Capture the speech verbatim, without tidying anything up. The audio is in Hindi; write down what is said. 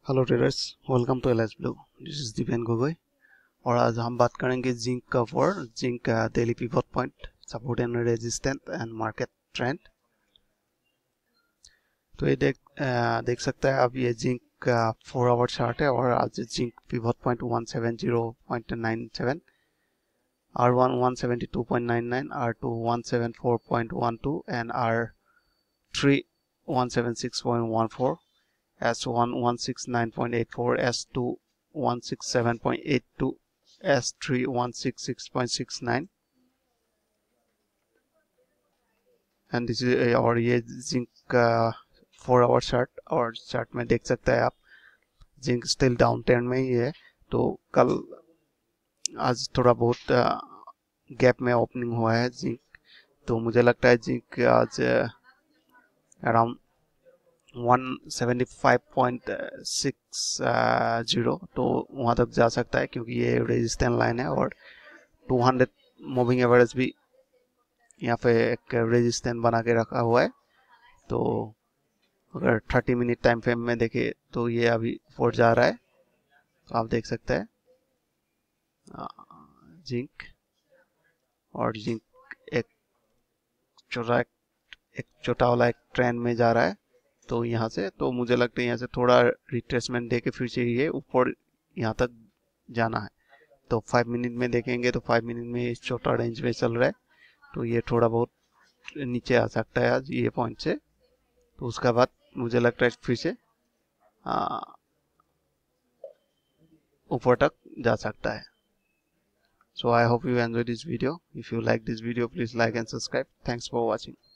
Hello traders, welcome to Aliceblue। This is Dipen Gogoi और आज हम बात करेंगे जिंक का for zinc daily pivot point, support and resistance and market trend. तो ये देख आ, देख सकते हैं आप, ये जिंक का फोर आवर चार्ट है और आज zinc pivot point one seven zero point nine seven, R one one seventy two point nine nine, R two one seven four point one two and R three one seven six point one four, S one one six nine point eight four, S two one six seven point eight two, S three one six six point six nine, and this is और ये जिंक का फोर आवर चार्ट और चार्ट में देख सकते हैं आप जिंक स्टिल डाउन ट्रेंड में ही है। तो कल आज थोड़ा बहुत गैप में ओपनिंग हुआ है जिंक, तो मुझे लगता है जिंक आज around one seventy five point six zero तो वहाँ तक जा सकता है, क्योंकि ये रेजिस्टेंस लाइन है और टू हंड्रेड मूविंग एवरेज भी यहाँ पे एक रेजिस्टेंस बना के रखा हुआ है। तो अगर थर्टी मिनट टाइम फ्रेम में देखें तो ये अभी ऊपर जा रहा है, तो आप देख सकते हैं जिंक और जिंक एक छोटा एक छोटा वाला एक ट्रेंड में जा रहा है। तो यहाँ से तो मुझे लगता है यहाँ से थोड़ा रिट्रेसमेंट दे के फिर से ये ऊपर यहाँ तक जाना है। तो फाइव मिनट में देखेंगे तो फाइव मिनट में इस छोटा रेंज में चल रहा है, तो ये थोड़ा बहुत नीचे आ सकता है आज ये पॉइंट से। तो उसका बाद मुझे लगता है फिर से ऊपर तक जा सकता है। So I hope you enjoy this video. If you like this video, please like and subscribe. Thanks for watching.